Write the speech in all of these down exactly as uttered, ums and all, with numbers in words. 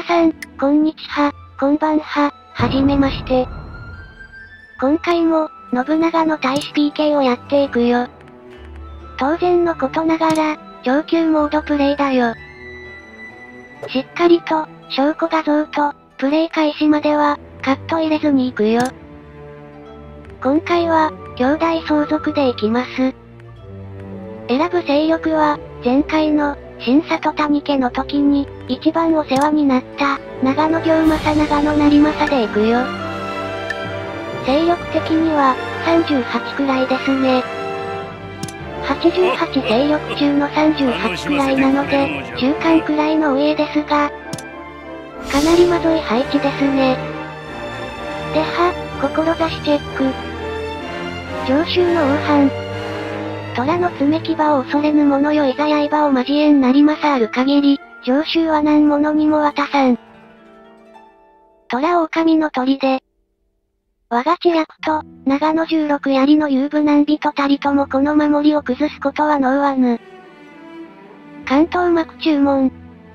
さん、こんにちは、こんばんは、はじめまして。今回も、信長の大使 ピーケー をやっていくよ。当然のことながら、上級モードプレイだよ。しっかりと、証拠画像と、プレイ開始までは、カット入れずに行くよ。今回は、兄弟相続で行きます。選ぶ勢力は、前回の、新里谷家の時に、一番お世話になった、長野行正長野成政で行くよ。勢力的には、さんじゅうはちくらいですね。はちじゅうはち勢力中のさんじゅうはちくらいなので、中間くらいのお家ですが、かなりまずい配置ですね。では、志チェック。上州の王藩。虎の爪牙を恐れぬ者よいざ刃を交えんなりまさある限り、上州は何者にも渡さん。虎狼の砦。我が知略と、長野十六槍の遊武難人たりともこの守りを崩すことは能わぬ。関東幕中門。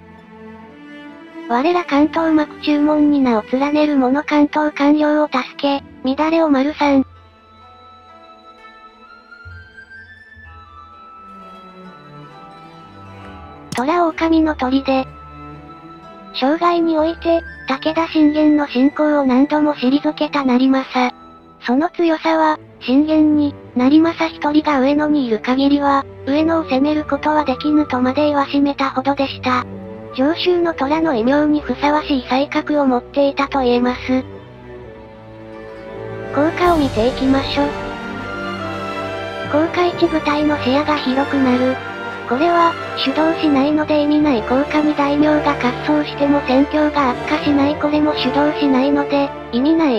我ら関東幕中門に名を連ねる者関東官僚を助け、乱れを丸さん。虎狼の砦。生涯において、武田信玄の侵攻を何度も退けた成政。その強さは、信玄に、成政一人が上野にいる限りは、上野を攻めることはできぬとまで言わしめたほどでした。上州の虎の異名にふさわしい才覚を持っていたと言えます。効果を見ていきましょう。効果いち部隊の視野が広くなる。これは、主導しないので意味ない効果に大名が滑走しても戦況が悪化しないこれも主導しないので、意味ない。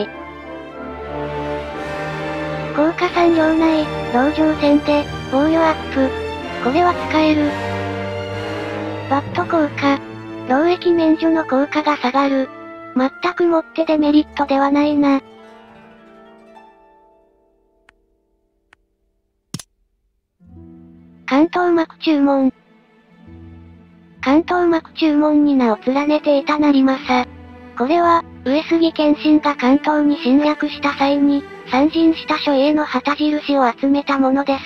効果さん領内、籠城戦で、防御アップ。これは使える。バット効果。労役免除の効果が下がる。全くもってデメリットではないな。関東幕中門。関東幕中門に名を連ねていた成政。これは、上杉謙信が関東に侵略した際に、参陣した所への旗印を集めたものです。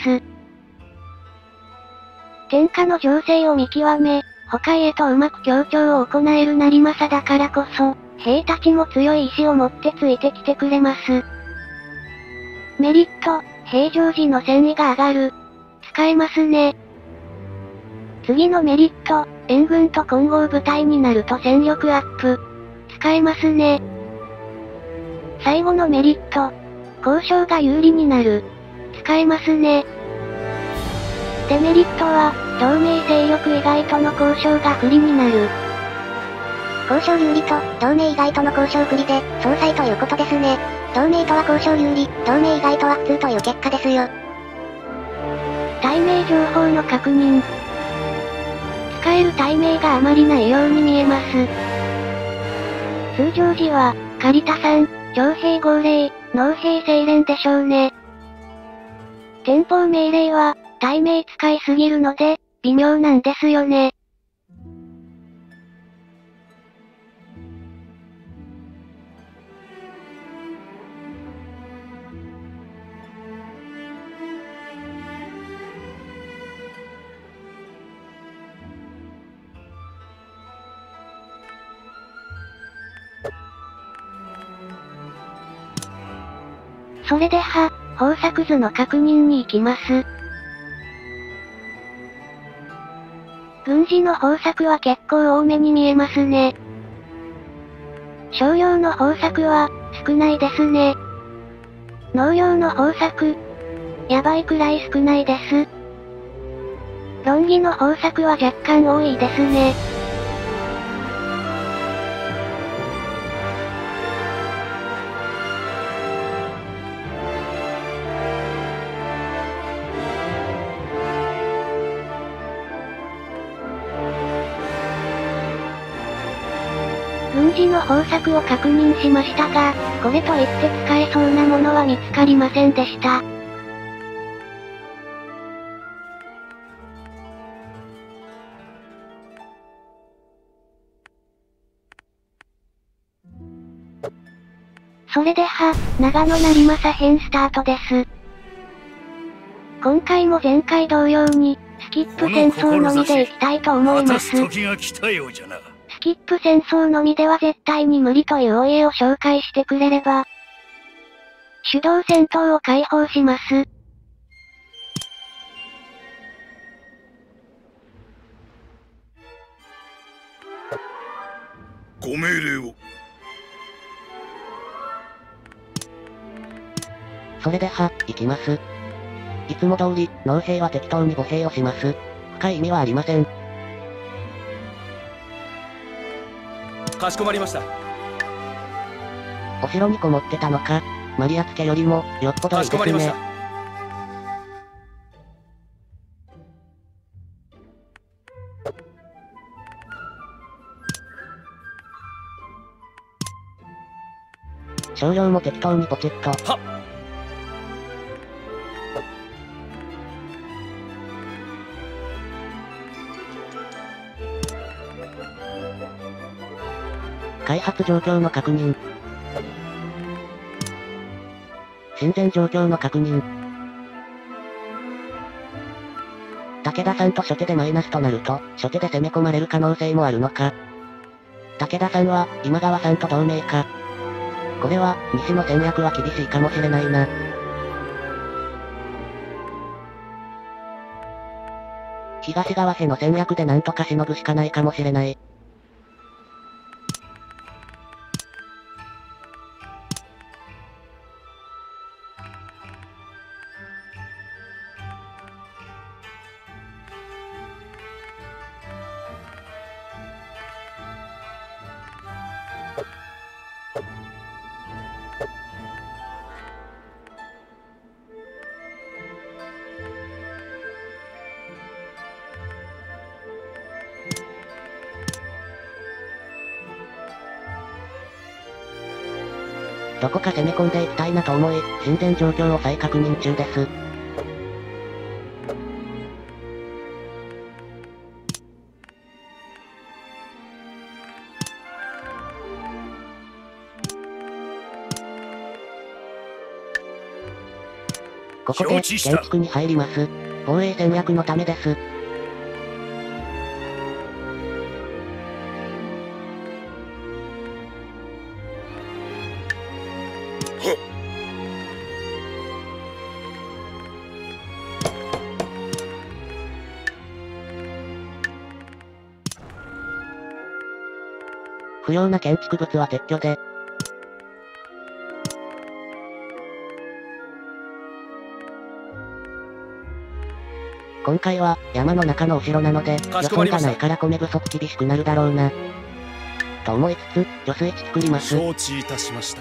天下の情勢を見極め、他へとうまく協調を行える成政だからこそ、兵たちも強い意志を持ってついてきてくれます。メリット、平常時の戦意が上がる。使えますね。次のメリット、援軍と混合部隊になると戦力アップ。使えますね。最後のメリット、交渉が有利になる。使えますね。デメリットは、同盟勢力以外との交渉が不利になる。 交渉有利と、同盟以外との交渉不利で、相殺ということですね。同盟とは交渉有利、同盟以外とは普通という結果ですよ。 対名情報の確認。使える対名があまりないように見えます。通常時は、狩田さん、徴兵号令、農兵精錬でしょうね。天保命令は、対名使いすぎるので、微妙なんですよね。それでは、方策図の確認に行きます。軍事の方策は結構多めに見えますね。商用の方策は、少ないですね。農業の方策、やばいくらい少ないです。論議の方策は若干多いですね。軍事の方策を確認しましたが、これといって使えそうなものは見つかりませんでした。 それでは、長野成政編スタートです。今回も前回同様に、スキップ戦争のみでいきたいと思います。スキップ戦争のみでは絶対に無理というお家を紹介してくれれば、手動戦闘を解放します。 ご命令を。 それでは、行きます。いつも通り、農兵は適当に歩兵をします。深い意味はありません。 かしこまりました。 お城にこもってたのか、マリア付けよりも、よっぽどいいですね。少量も適当にポチッと。はっ。開発状況の確認。親善状況の確認。武田さんと初手でマイナスとなると、初手で攻め込まれる可能性もあるのか。武田さんは、今川さんと同盟か。これは、西の戦略は厳しいかもしれないな。東側への戦略でなんとかしのぐしかないかもしれない。どこか攻め込んでいきたいなと思い、親善状況を再確認中です。ここで、建築に入ります。防衛戦略のためです。不要な建築物は撤去で。今回は、山の中のお城なので、予算がないから米不足厳しくなるだろうな。と思いつつ、貯水池作ります。 承知いたしました。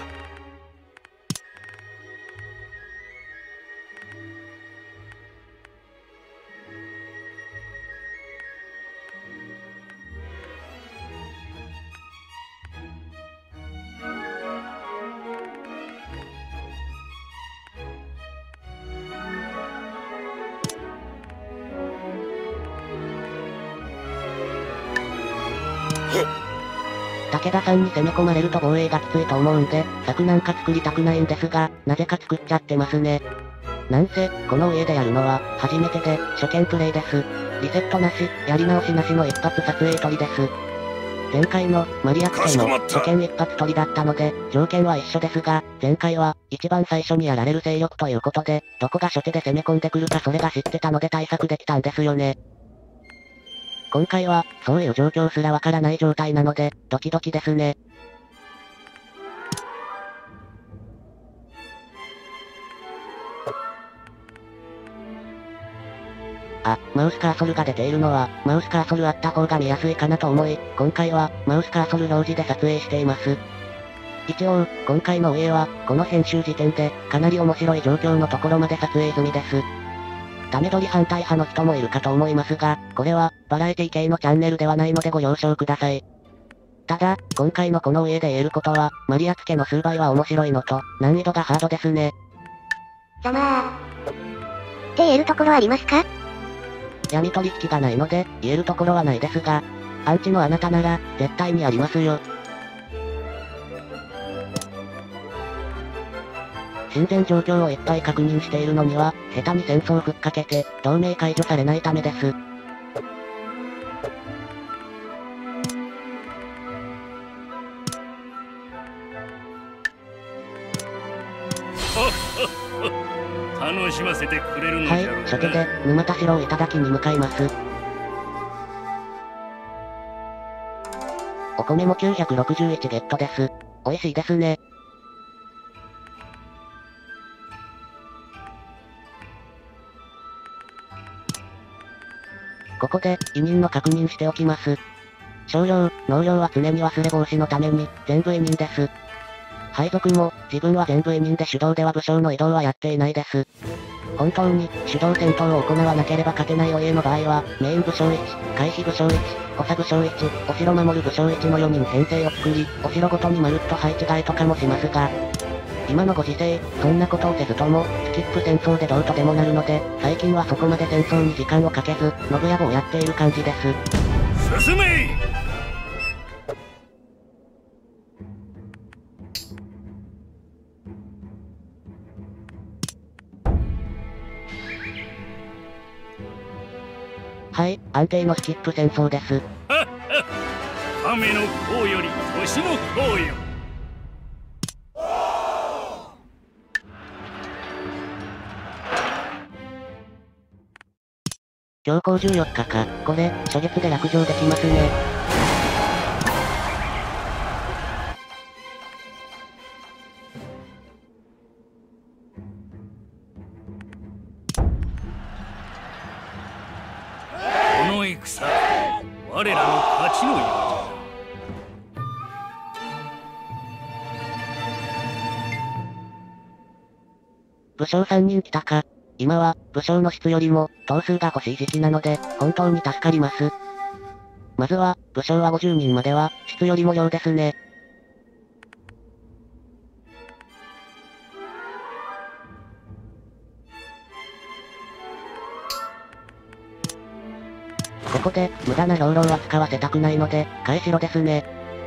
武田さんに攻め込まれると防衛がきついと思うんで、策なんか作りたくないんですが、なぜか作っちゃってますね。なんせ、この家でやるのは、初めてで、初見プレイです。リセットなし、やり直しなしの一発撮影撮りです。前回の、マリアクテの、初見一発撮りだったので、条件は一緒ですが、前回は、一番最初にやられる勢力ということで、どこが初手で攻め込んでくるかそれが知ってたので対策できたんですよね。今回は、そういう状況すらわからない状態なので、ドキドキですね。あ、マウスカーソルが出ているのは、マウスカーソルあった方が見やすいかなと思い、今回は、マウスカーソル表示で撮影しています。一応、今回のお家は、この編集時点で、かなり面白い状況のところまで撮影済みです。ダメ撮り反対派の人もいるかと思いますが、これは、バラエティ系のチャンネルではないのでご了承ください。ただ、今回のこの家で言えることは、マリア付けの数倍は面白いのと、難易度がハードですね。 ざまー。って言えるところありますか？ 闇取引がないので、言えるところはないですが、アンチのあなたなら、絶対にありますよ。 親善状況をいっぱい確認しているのには、下手に戦争ふっかけて、同盟解除されないためです。 楽しませてくれるのじゃろうな。 はい、初手で、沼田城を頂に向かいます。お米もきゅうひゃくろくじゅういちゲットです。美味しいですね。ここで、委任の確認しておきます。商用、農業は常に忘れ防止のために、全部委任です。配属も、自分は全部委任で手動では武将の移動はやっていないです。本当に、手動戦闘を行わなければ勝てないお家の場合は、メイン武将いち、回避武将いち、補佐武将いち、お城守る武将いちのよにん編成を作り、お城ごとにまるっと配置換えとかもしますが、今のご時世、そんなことをせずとも、スキップ戦争でどうとでもなるので、最近はそこまで戦争に時間をかけず、信野をやっている感じです。 進め！ はい、安定のスキップ戦争です。 亀の甲より年の甲よ。 強行じゅうよっかか、これ、初月で落城できますね。 この戦、我らの勝ちのようじゃ。 武将さんにん来たか。今は、武将の質よりも、頭数が欲しい時期なので、本当に助かります。まずは、武将はごじゅうにんまでは、質よりも量ですね。ここで、無駄な兵糧は使わせたくないので、返しろですね。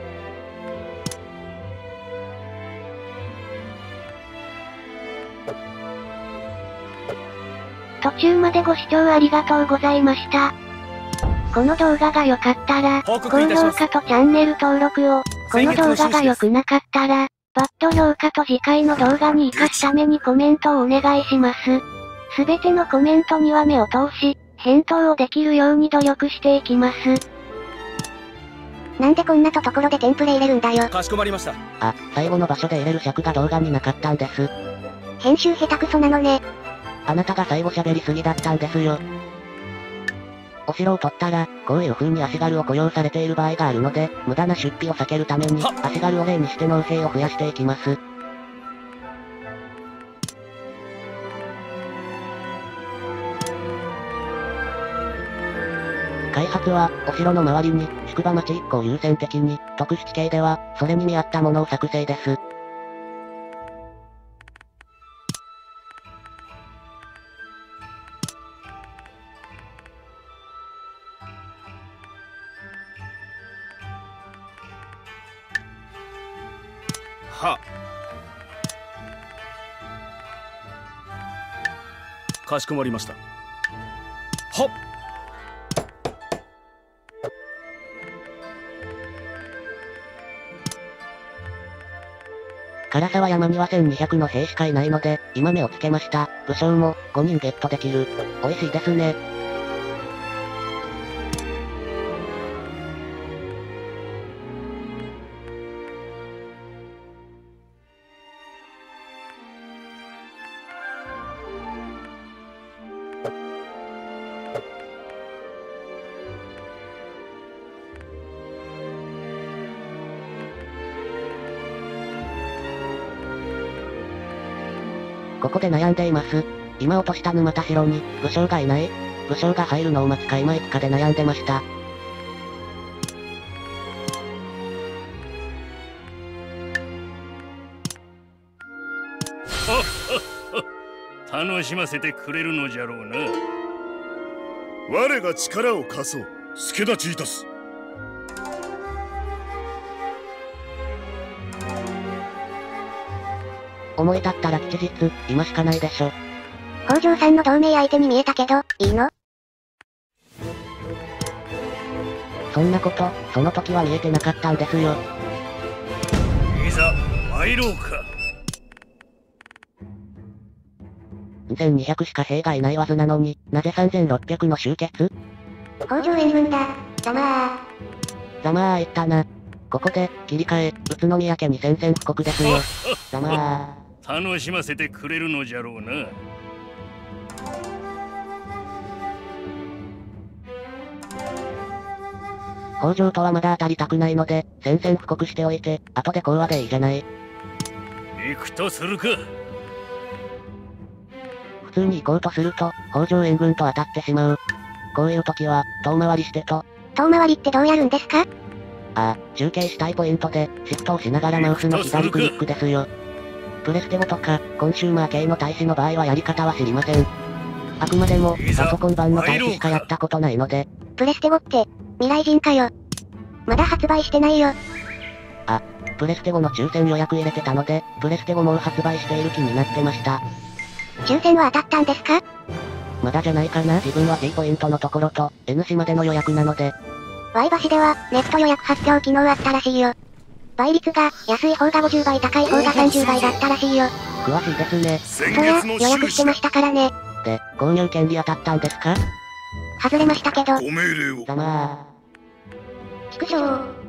途中までご視聴ありがとうございました。この動画が良かったら、高評価とチャンネル登録を、この動画が良くなかったら、バッド評価と次回の動画に活かすためにコメントをお願いします。すべてのコメントには目を通し、返答をできるように努力していきます。 なんでこんなとところでテンプレ入れるんだよ。 かしこまりました。 あ、最後の場所で入れる尺が動画になかったんです。 編集下手くそなのね。 あなたが最後喋りすぎだったんですよ。お城を取ったら、こういう風に足軽を雇用されている場合があるので、無駄な出費を避けるために、足軽を例にして農兵を増やしていきます。開発は、お城の周りに、宿場町いっこを優先的に、特殊地形では、それに見合ったものを作成です。 はかしこまりました。はっ唐沢山にはせんにひゃくの兵しかいないので、今目をつけました。武将も、ごにんゲットできる。美味しいですね。ここで悩んでいます。今落とした沼田城に、武将がいない。武将が入るのを待つか今行くかで悩んでました。 楽しませてくれるのじゃろうな。 我が力を貸そう。助太刀いたす。 思い立ったら吉日、今しかないでしょ。 北条さんの同盟相手に見えたけど、いいの？ そんなこと、その時は見えてなかったんですよ。 いざ参ろうか。 にせんにひゃくしか兵がいないはずなのに、なぜさんぜんろっぴゃくの集結？ 北条援軍だ。ざまー。 ざまあ言ったな。ここで、切り替え、宇都宮家に宣戦布告ですよ。ざまあ。 楽しませてくれるのじゃろうな。 北条とはまだ当たりたくないので、宣戦布告しておいて、後で講和でいいじゃない。 行くとするか。 普通に行こうとすると、北条援軍と当たってしまう。こういう時は、遠回りしてと。 遠回りってどうやるんですか？ ああ、中継したいポイントで、シフトをしながらマウスの左クリックですよ。プレステゴとか、コンシューマー系の大使の場合はやり方は知りません。あくまでも、パソコン版の大使しかやったことないので。 プレステゴって、未来人かよ。まだ発売してないよ。 あ、プレステゴの抽選予約入れてたので、プレステゴもう発売している気になってました。 抽選は当たったんですか？ まだじゃないかな。自分は T ポイントのところと、N 市までの予約なので。 Y 橋では、ネット予約発表機能あったらしいよ。倍率が、安い方がごじゅうばい高い方がさんじゅうばいだったらしいよ。 詳しいですね。 そりゃ、予約してましたからね。 で、購入権利当たったんですか？ 外れましたけど。 ご命令を。 ざまあ。 畜生。